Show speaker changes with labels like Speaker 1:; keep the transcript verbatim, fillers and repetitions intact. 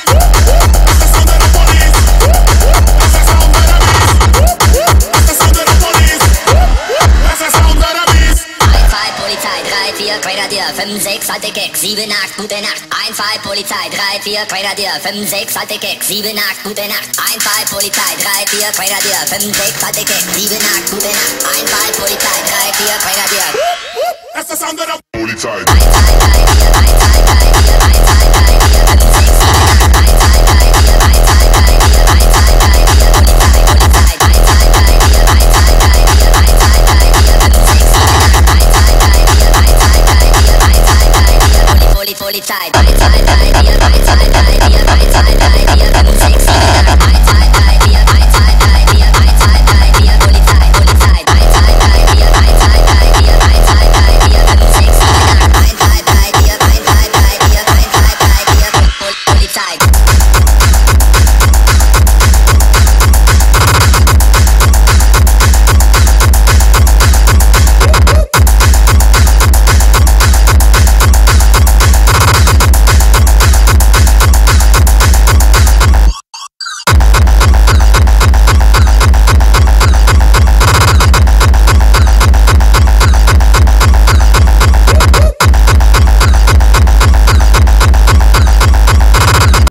Speaker 1: That's the sound of the police. That's the sound of the beast. That's the sound of the police. That's the sound of the beast.
Speaker 2: Einfall Polizei, drei, vier, Grenadier, fünf, sechs, alte Keks, sieben, acht, gute Nacht. Einfall Polizei, drei, vier, Grenadier, fünf, sechs, alte Keks, sieben, acht, gute Nacht. Einfall Polizei, drei, vier, Grenadier, fünf, sechs, alte Keks, sieben, acht, gute Nacht. Einfall Polizei, drei, vier, Grenadier.
Speaker 1: That's the sound of the
Speaker 3: Polizei.
Speaker 2: Einfall, drei,